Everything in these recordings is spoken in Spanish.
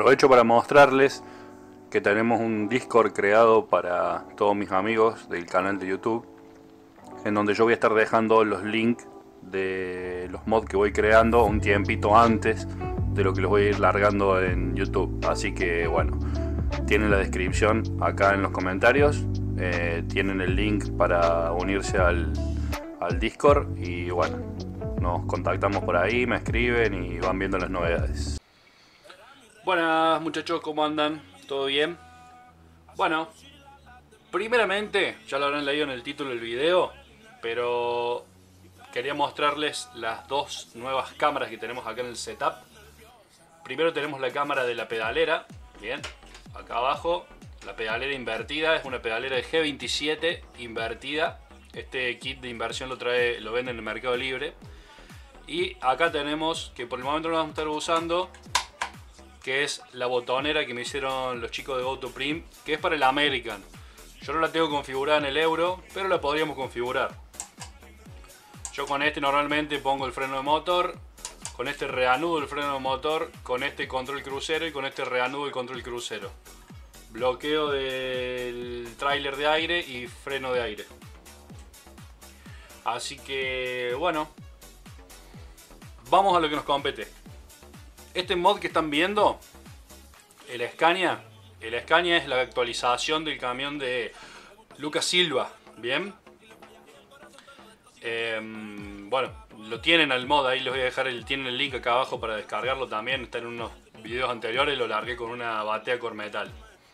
Aprovecho para mostrarles que tenemos un Discord creado para todos mis amigos del canal de YouTube, en donde yo voy a estar dejando los links de los mods que voy creando un tiempito antes de lo que los voy a ir largando en YouTube. Así que bueno, tienen la descripción acá en los comentarios, tienen el link para unirse al Discord y bueno, nos contactamos por ahí, me escriben y van viendo las novedades. Buenas muchachos, ¿cómo andan? ¿Todo bien? Bueno, primeramente, ya lo habrán leído en el título del video, pero quería mostrarles las dos nuevas cámaras que tenemos acá en el setup. Primero tenemos la cámara de la pedalera, bien, acá abajo, la pedalera invertida, es una pedalera de G27 invertida. Este kit de inversión lo venden en el Mercado Libre. Y acá tenemos, que por el momento no lo vamos a estar usando, que es la botonera que me hicieron los chicos de GoToPrim, que es para el American. Yo no la tengo configurada en el Euro, pero la podríamos configurar. Yo con este normalmente pongo el freno de motor, con este reanudo el freno de motor, con este control crucero y con este reanudo el control crucero. Bloqueo del tráiler de aire y freno de aire. Así que bueno, vamos a lo que nos compete. Este mod que están viendo, el Scania es la actualización del camión de Lucas Silva, ¿bien? Bueno, lo tienen al mod, ahí les voy a dejar, tienen el link acá abajo para descargarlo también, está en unos videos anteriores, lo largué con una batea Cormetal.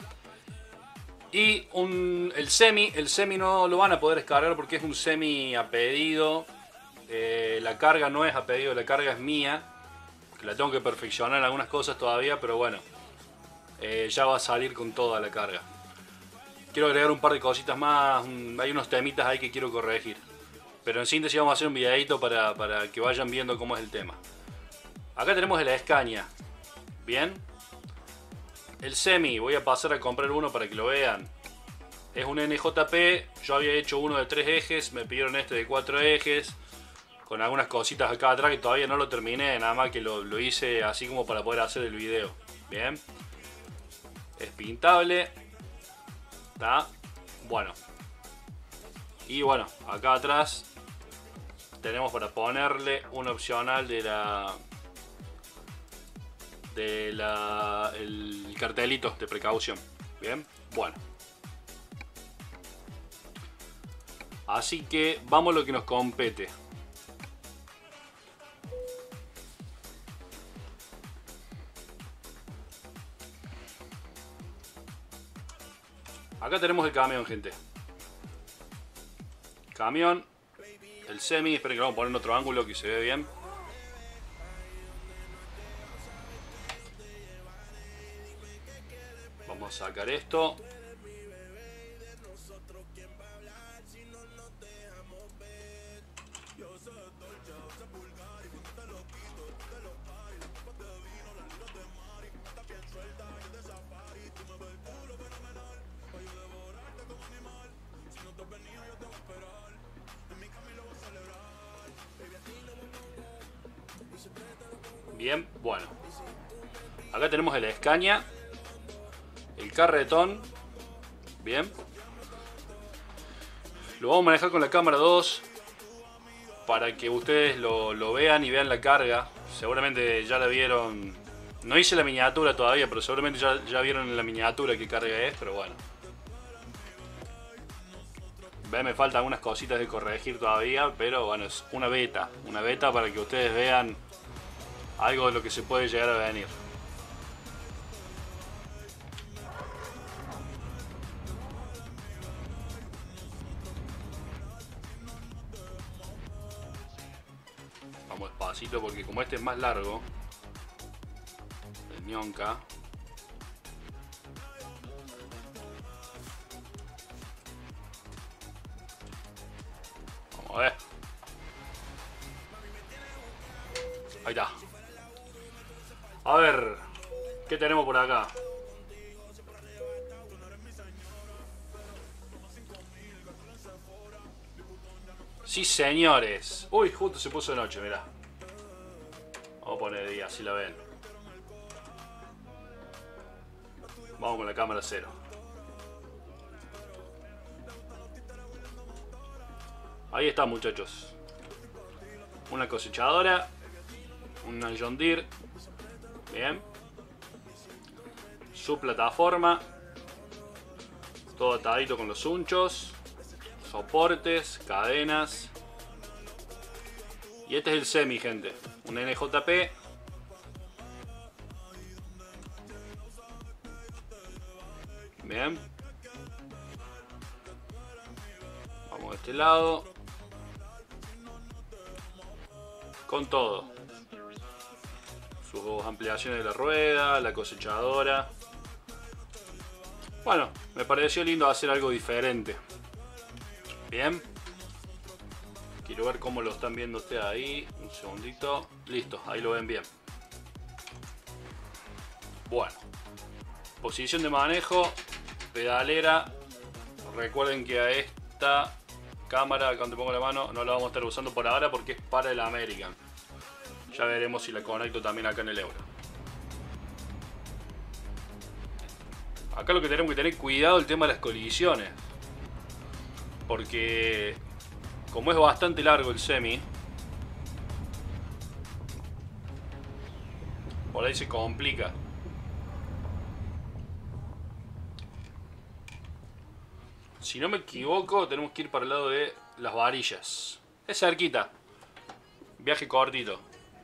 Y el semi no lo van a poder descargar porque es un semi a pedido, la carga no es a pedido, la carga es mía. La tengo que perfeccionar en algunas cosas todavía, pero bueno, ya va a salir con toda la carga. Quiero agregar un par de cositas más, hay unos temitas ahí que quiero corregir. Pero en síntesis vamos a hacer un videito para que vayan viendo cómo es el tema. Acá tenemos el Scania, bien. El semi, voy a pasar a comprar uno para que lo vean. Es un NJP, yo había hecho uno de 3 ejes, me pidieron este de 4 ejes. Con algunas cositas acá atrás que todavía no lo terminé, nada más que lo hice así como para poder hacer el video. Bien. Es pintable. ¿Está? Bueno. Y bueno, acá atrás tenemos para ponerle un opcional el cartelito de precaución. Bien. Bueno. Así que vamos a lo que nos compete. Acá tenemos el camión, gente. Camión. El semi. Esperen que lo vamos a poner en otro ángulo que se ve bien. Vamos a sacar esto. Bien, bueno. Acá tenemos el Scania, el carretón. Bien. Lo vamos a manejar con la cámara 2 para que ustedes lo vean y vean la carga. Seguramente ya la vieron. No hice la miniatura todavía, pero seguramente ya vieron en la miniatura qué carga es, pero bueno. Me faltan algunas cositas de corregir todavía, pero bueno, es una beta para que ustedes vean algo de lo que se puede llegar a venir. Vamos despacito porque como este es más largo, el ñonca. Vamos a ver. Ahí está. A ver, ¿qué tenemos por acá? Sí, señores. Uy, justo se puso de noche, mirá. Vamos a poner de día, así la ven. Vamos con la cámara cero. Ahí está, muchachos. Una cosechadora. Una John Deere. Bien. Su plataforma. Todo atadito con los hunchos. Soportes, cadenas. Y este es el semi, gente. Un NJP. Bien. Vamos de este lado. Con todo. Sus ampliaciones de la rueda, la cosechadora. Bueno, me pareció lindo hacer algo diferente. Bien. Quiero ver cómo lo están viendo ustedes ahí. Un segundito. Listo, ahí lo ven bien. Bueno. Posición de manejo. Pedalera. Recuerden que a esta cámara, cuando pongo la mano, no la vamos a estar usando por ahora porque es para el American. Ya veremos si la conecto también acá en el Euro. Acá lo que tenemos que tener cuidado es el tema de las colisiones. Porque como es bastante largo el semi, por ahí se complica. Si no me equivoco, tenemos que ir para el lado de las varillas. Es cerquita. Viaje cortito.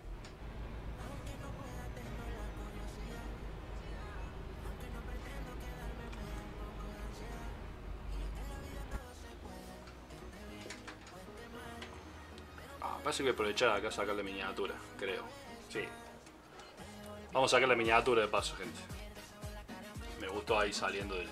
Parece que voy a aprovechar acá a sacar la miniatura, creo. Sí. Vamos a sacar la miniatura de paso, gente. Me gustó ahí saliendo del...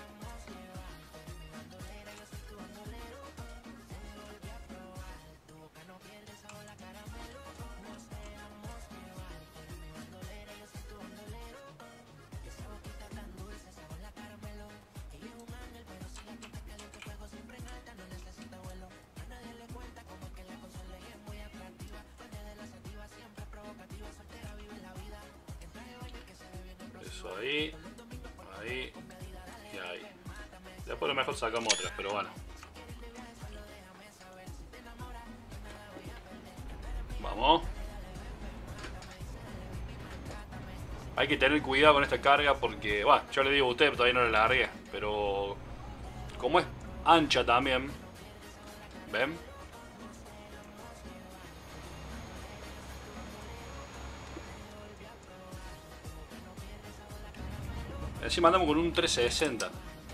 Eso ahí, ahí y ahí. Después a lo mejor sacamos otras, pero bueno. Vamos. Hay que tener cuidado con esta carga porque, bueno, yo le digo a usted, todavía no la largué, pero como es ancha también, ¿ven? Encima andamos con un 360.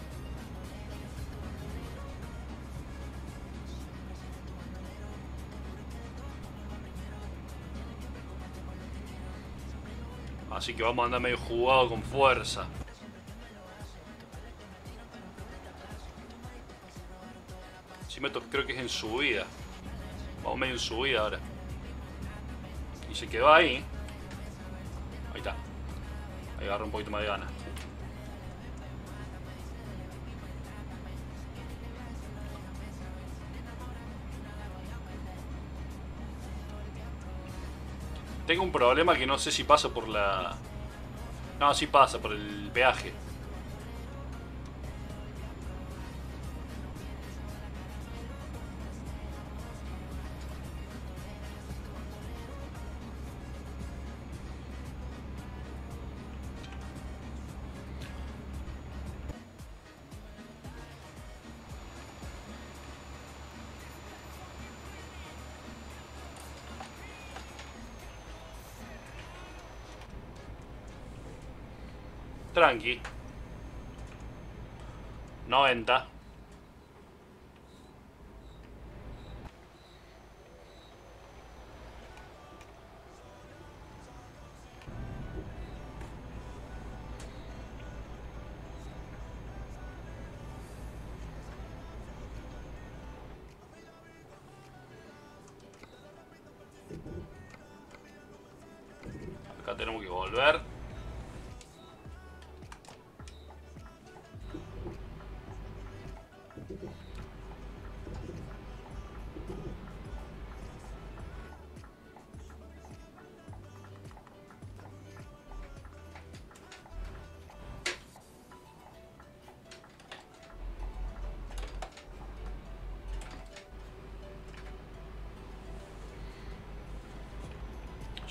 Así que vamos a andar medio jugado con fuerza. Encima esto creo que es en subida. Vamos medio en subida ahora. Y se quedó ahí. Ahí está. Ahí agarra un poquito más de ganas. Tengo un problema que no sé si pasa por la... No, sí pasa por el peaje. Tranqui. 90. Acá tenemos que volver.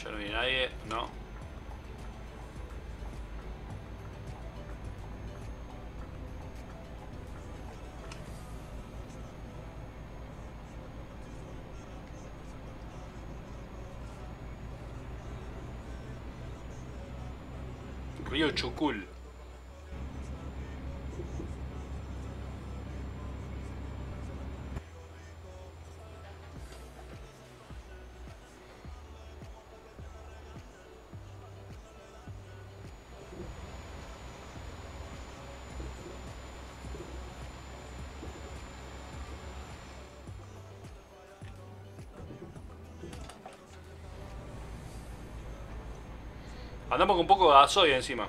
Ya no viene nadie, no. Río Chucul. Andamos con un poco de gasoil encima.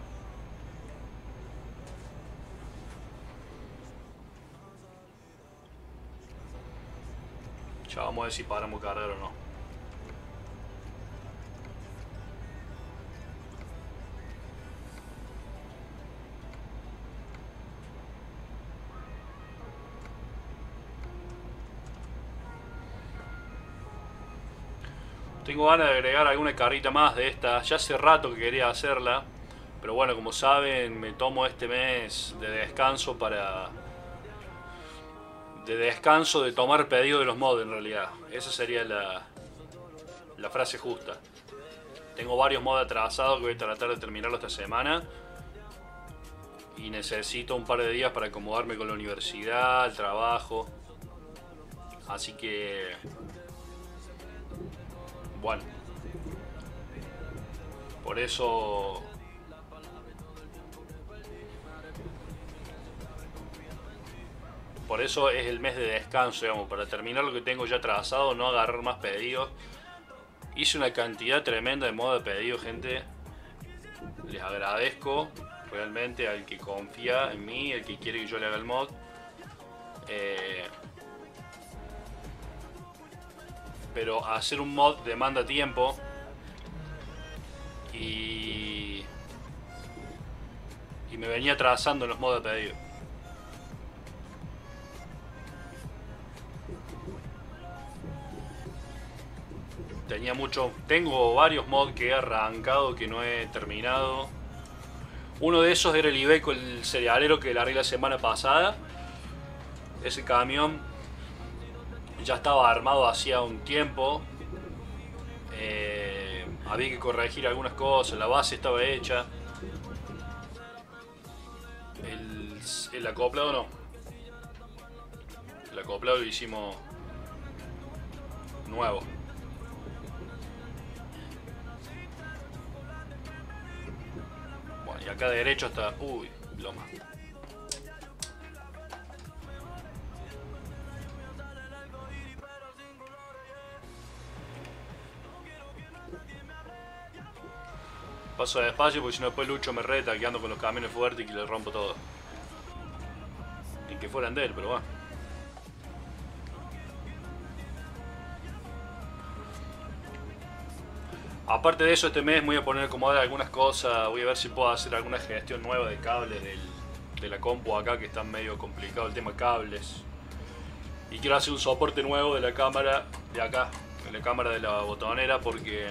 Ya vamos a ver si paramos de cargar o no. Tengo ganas de agregar alguna carrita más de esta. Ya hace rato que quería hacerla. Pero bueno, como saben, me tomo este mes de descanso para... de tomar pedido de los mods en realidad. Esa sería la frase justa. Tengo varios mods atrasados que voy a tratar de terminarlo esta semana. Y necesito un par de días para acomodarme con la universidad, el trabajo. Así que... bueno. Por eso... es el mes de descanso, digamos, para terminar lo que tengo ya trazado, no agarrar más pedidos. Hice una cantidad tremenda de mods de pedidos, gente. Les agradezco realmente al que confía en mí, el que quiere que yo le haga el mod. Pero hacer un mod demanda tiempo. Y me venía trazando en los mods de pedido. Tengo varios mods que he arrancado que no he terminado. Uno de esos era el Iveco, el cerealero que largué la semana pasada. Ese camión ya estaba armado hacía un tiempo. Había que corregir algunas cosas, la base estaba hecha. El acoplado no. El acoplado lo hicimos nuevo. Y acá derecho hasta... uy, loma. Paso despacio porque si no después Lucho me reta que ando con los camiones fuertes y que le rompo todo. Ni que fueran de él, pero bueno. Aparte de eso, este mes voy a poner a acomodar algunas cosas. Voy a ver si puedo hacer alguna gestión nueva de cables de la compu acá, que está medio complicado el tema de cables. Y quiero hacer un soporte nuevo de la cámara de acá, de la cámara de la botonera, porque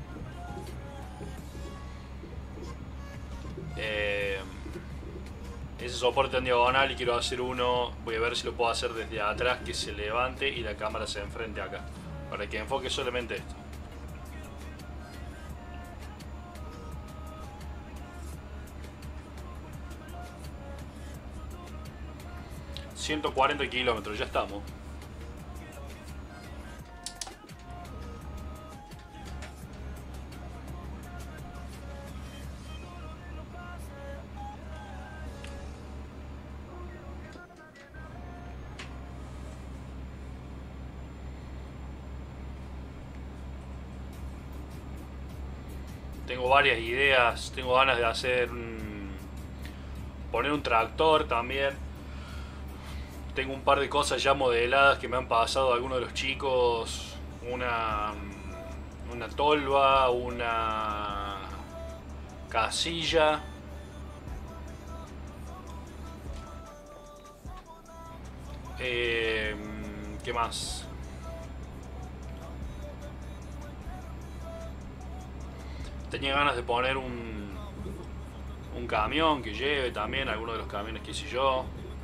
ese soporte en diagonal y quiero hacer uno. Voy a ver si lo puedo hacer desde atrás, que se levante y la cámara se enfrente acá, para que enfoque solamente esto. ...140 kilómetros, ya estamos. Tengo varias ideas, tengo ganas de hacer... poner un tractor también. Tengo un par de cosas ya modeladas que me han pasado algunos de los chicos. Una tolva, una casilla. ¿Qué más? Tenía ganas de poner un camión que lleve también, alguno de los camiones que hice yo.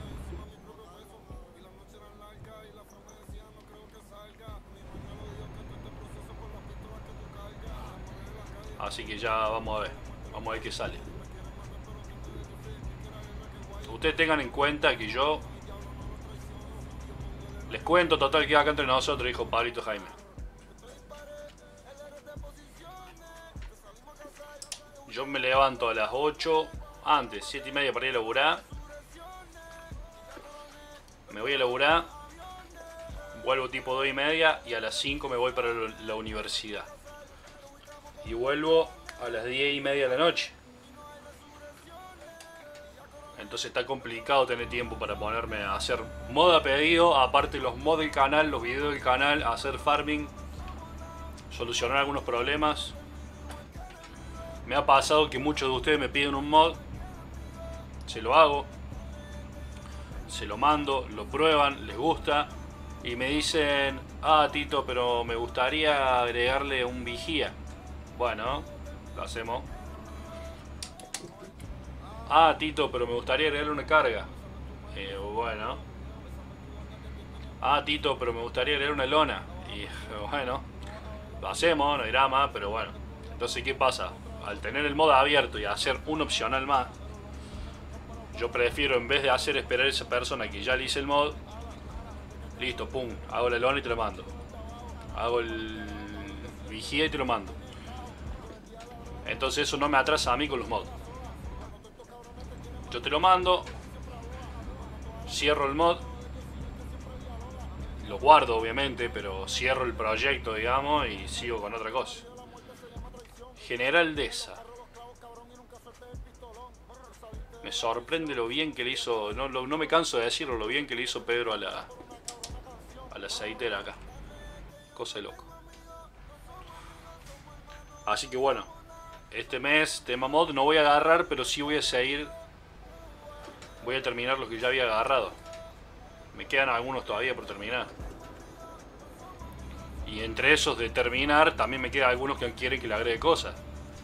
Así que ya vamos a ver qué sale. Ustedes tengan en cuenta que yo les cuento, total, que acá entre nosotros, dijo Pablito Jaime. Yo me levanto a las 8, antes, 7 y media para ir a laburar. Me voy a laburar, vuelvo tipo 2 y media y a las 5 me voy para la universidad. Y vuelvo a las 10 y media de la noche. Entonces está complicado tener tiempo para ponerme a hacer mod a pedido, aparte los mods del canal, los videos del canal, hacer farming, solucionar algunos problemas. Me ha pasado que muchos de ustedes me piden un mod, se lo hago, se lo mando, lo prueban, les gusta y me dicen: ah, Tito, pero me gustaría agregarle un vigía. Bueno, lo hacemos. Ah, Tito, pero me gustaría agregarle una carga. Bueno. Ah, Tito, pero me gustaría agregar una lona. Y bueno, lo hacemos, no hay drama, pero bueno. Entonces, ¿qué pasa? Al tener el mod abierto y hacer un opcional más, yo prefiero, en vez de hacer esperar a esa persona que ya le hice el mod, listo, pum, hago la lona y te lo mando. Hago el vigía y te lo mando. Entonces eso no me atrasa a mí con los mods. Yo te lo mando, cierro el mod, lo guardo obviamente, pero cierro el proyecto, digamos, y sigo con otra cosa. General Deza. Me sorprende lo bien que le hizo, no me canso de decirlo, lo bien que le hizo Pedro a la aceitera acá. Cosa de loco. Así que bueno, este mes tema mod no voy a agarrar, pero sí voy a seguir. Voy a terminar los que ya había agarrado. Me quedan algunos todavía por terminar. Y entre esos de terminar también me quedan algunos que quieren que le agregue cosas.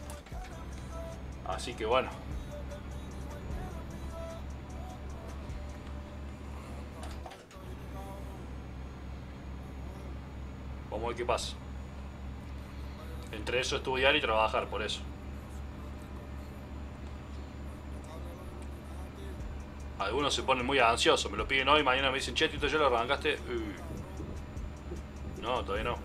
Así que bueno. Vamos a ver qué pasa. Entre eso estudiar y trabajar, por eso. Algunos se ponen muy ansiosos, me lo piden hoy, mañana me dicen: che, Tito, ¿ya lo arrancaste? No, todavía no.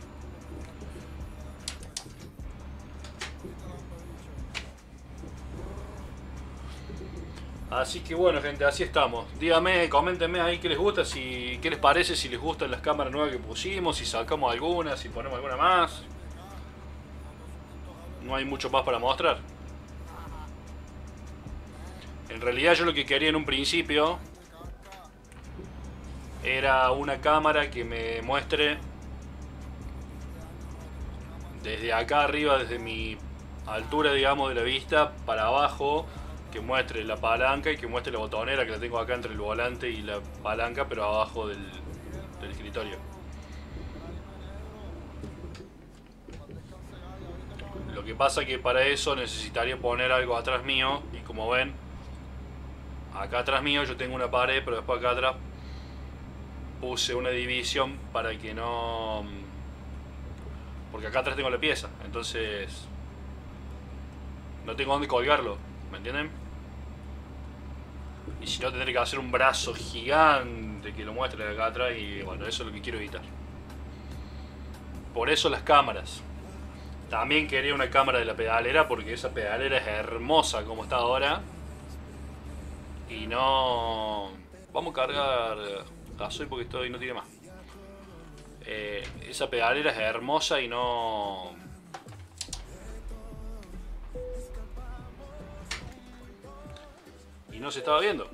Así que bueno, gente, así estamos. Díganme, coméntenme ahí qué les gusta, qué les parece, si les gustan las cámaras nuevas que pusimos, si sacamos alguna, si ponemos alguna más. No hay mucho más para mostrar. En realidad yo lo que quería en un principio era una cámara que me muestre desde acá arriba, desde mi altura, digamos, de la vista, para abajo, que muestre la palanca y que muestre la botonera, que la tengo acá entre el volante y la palanca, pero abajo del escritorio. Lo que pasa que para eso necesitaría poner algo atrás mío, y como ven, acá atrás mío yo tengo una pared, pero después acá atrás puse una división para que no... porque acá atrás tengo la pieza, entonces no tengo dónde colgarlo, ¿me entienden? Y si no, tendré que hacer un brazo gigante que lo muestre de acá atrás, y bueno, eso es lo que quiero evitar. Por eso las cámaras. También quería una cámara de la pedalera, porque esa pedalera es hermosa como está ahora. Y no... Vamos a cargar gasoil porque no tiene más. Esa pedalera es hermosa y no... Y no se estaba viendo.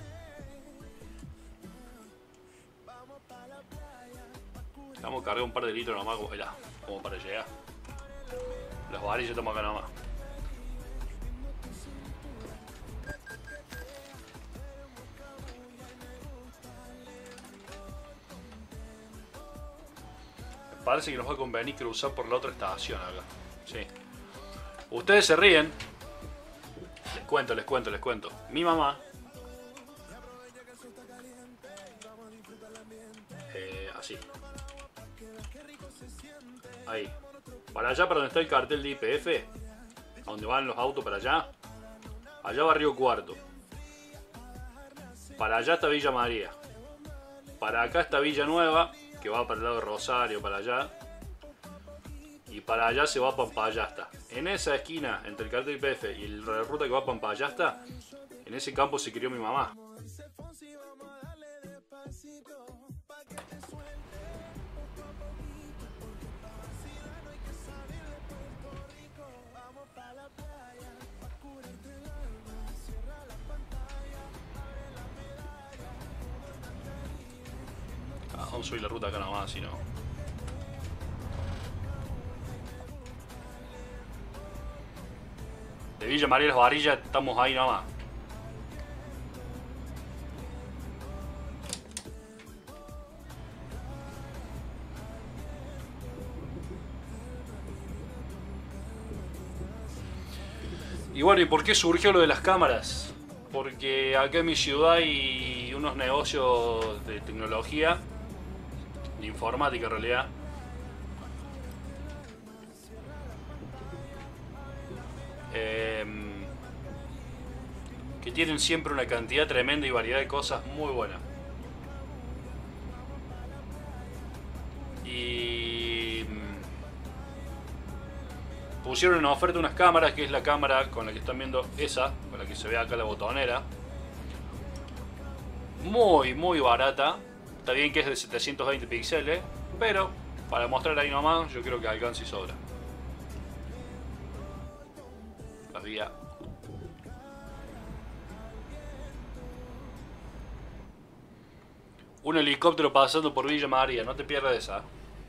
Vamos a cargar un par de litros nomás, como para llegar. Las varillas estamos acá nomás. Me parece que nos va a convenir cruzar por la otra estación acá. Sí. Ustedes se ríen. Les cuento. Mi mamá... así. Ahí. Para allá, para donde está el cartel de YPF. A donde van los autos para allá. Allá va Río Cuarto. Para allá está Villa María. Para acá está Villa Nueva, que va para el lado de Rosario, para allá. Y para allá se va a Pampayasta. En esa esquina, entre el cartel YPF y la ruta que va a Pampayasta, en ese campo se crió mi mamá. Vamos a subir la ruta acá nomás, si no. De Villa María Las Varillas estamos ahí nomás. Y bueno, ¿y por qué surgió lo de las cámaras? Porque acá en mi ciudad hay unos negocios de tecnología, de informática en realidad, que tienen siempre una cantidad tremenda y variedad de cosas muy buenas. Y pusieron en oferta unas cámaras, que es la cámara con la que están viendo esa, con la que se ve acá la botonera. Muy barata. Está bien que es de 720 píxeles, pero para mostrar ahí nomás yo creo que alcanza y sobra. Había... un helicóptero pasando por Villa María, no te pierdas esa.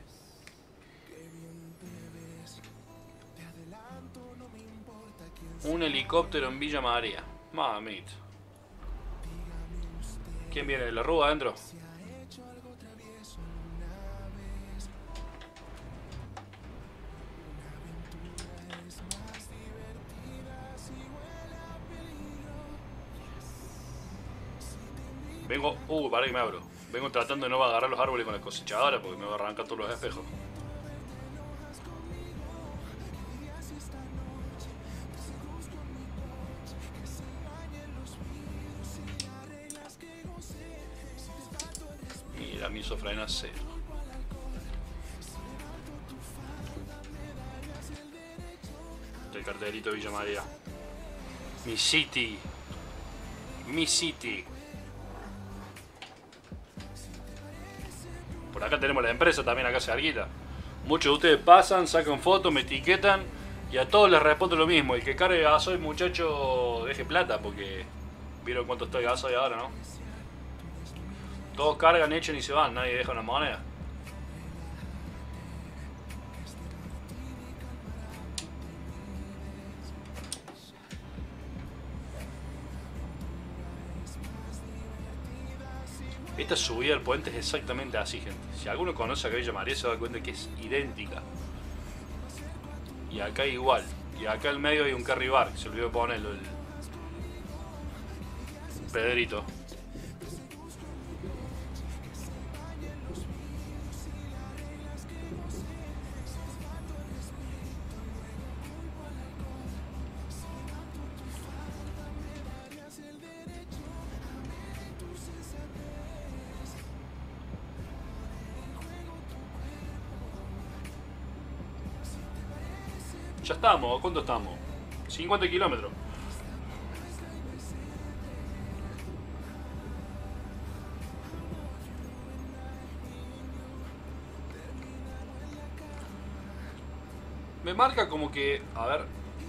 Un helicóptero en Villa María. Mamita. ¿Quién viene? ¿La Rúa adentro? Vengo... para que me abro. Vengo tratando de no agarrar los árboles con la cosechadora porque me va a arrancar todos los espejos. Mira, mi sofrena cero. El cartelito de Villa María. Mi city. Mi city. Por acá tenemos la empresa también, acá cerquita. Muchos de ustedes pasan, sacan fotos, me etiquetan y a todos les respondo lo mismo. El que cargue gasoil, muchacho, deje plata porque vieron cuánto está el gasoil ahora, ¿no? Todos cargan, echan y se van, nadie deja una moneda. Esta subida al puente es exactamente así, gente. Si alguno conoce a Villa María se da cuenta que es idéntica. Y acá igual. Y acá al medio hay un carry bar, que se olvidó ponerlo el Pedrito. Ya estamos, ¿cuánto estamos? 50 kilómetros. Me marca como que... a ver...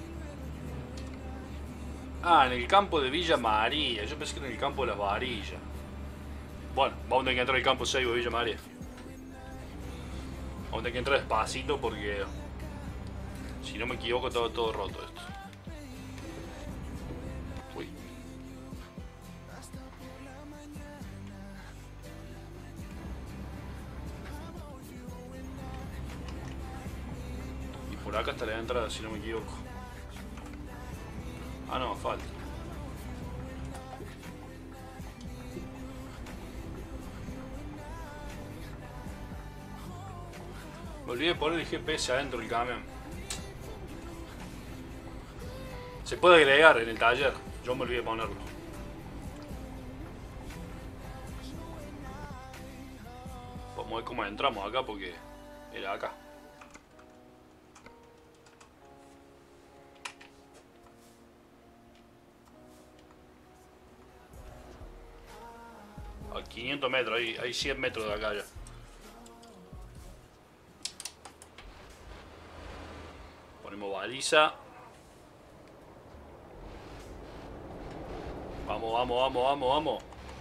en el campo de Villa María. Yo pensé que era en el campo de Las Varillas. Bueno, vamos a tener que entrar al campo 6 de Villa María. Vamos a tener que entrar despacito porque... si no me equivoco, estaba todo roto esto. Uy. Y por acá está la entrada, si no me equivoco. Ah, no, falta. Me olvidé de poner el GPS adentro del camión. Se puede agregar en el taller. Yo me olvidé de ponerlo. Vamos a ver cómo entramos acá porque era acá. A 500 metros, hay 100 metros de acá ya. Ponemos baliza. Vamos, vamos, vamos, vamos, vamos.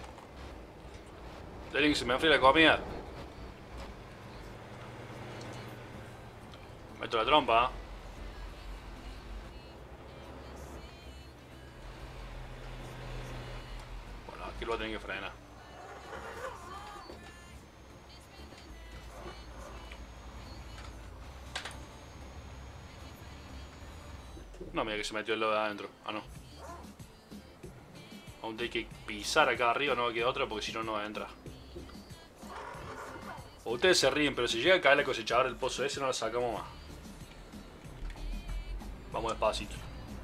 Tienen que se me enfría la comida. Meto la trompa. Bueno, aquí lo voy a tener que frenar. No, mira que se metió el lodo de adentro. Ah, no. Aún hay que pisar acá arriba, no va a quedar otra porque si no, no va a entrar. O ustedes se ríen, pero si llega a caer la cosechadora del pozo ese, no la sacamos más. Vamos despacito.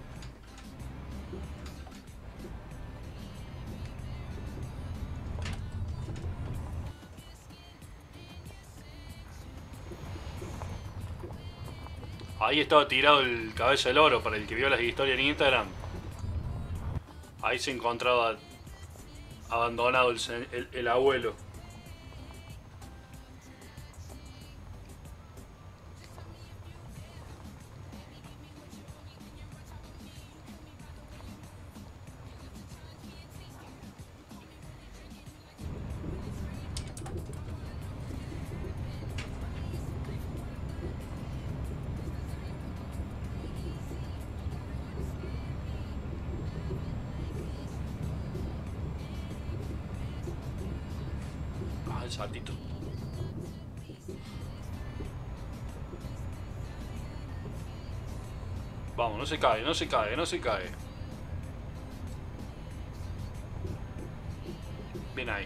Ahí estaba tirado el cabeza del oro para el que vio las historias en Instagram. Ahí se encontraba abandonado el abuelo. Ah, el saltito. Vamos, no se cae, no se cae, no se cae. Bien ahí.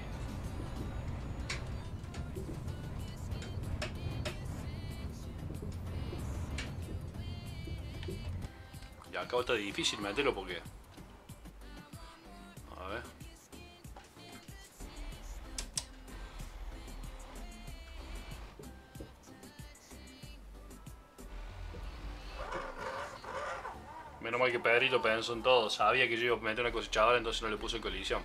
Y acá está difícil meterlo porque... A ver. Menos mal que Pedrito pensó en todo. Sabía que yo iba a meter una cosechadora, entonces no le puse colisión.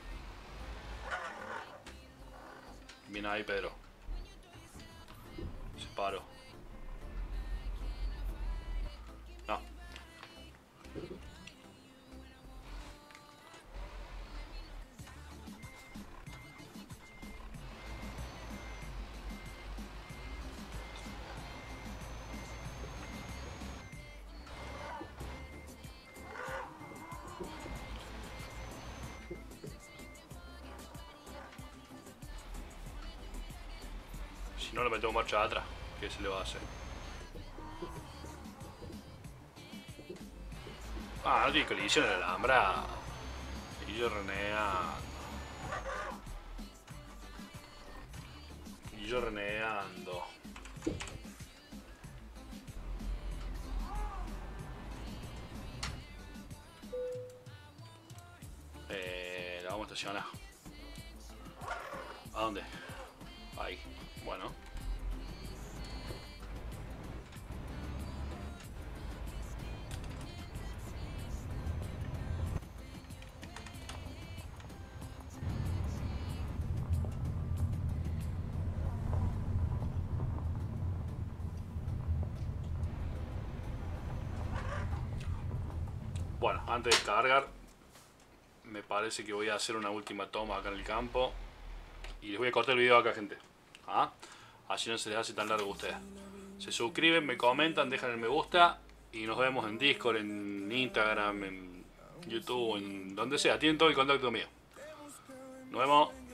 Bien ahí, Pedro. Se paró. No. Si no, lo metemos marcha atrás. ¿Qué se le va a hacer? Ah, no tiene colisión el alambrado. Y yo renegando. Y yo renegando. La vamos a estacionar. ¿A dónde? Ahí. Bueno. Bueno, antes de cargar, me parece que voy a hacer una última toma acá en el campo. Y les voy a cortar el video acá, gente. ¿Ah? Así no se les hace tan largo a ustedes. Se suscriben, me comentan, dejan el me gusta. Y nos vemos en Discord, en Instagram, en YouTube, en donde sea. Tienen todo el contacto mío. Nos vemos.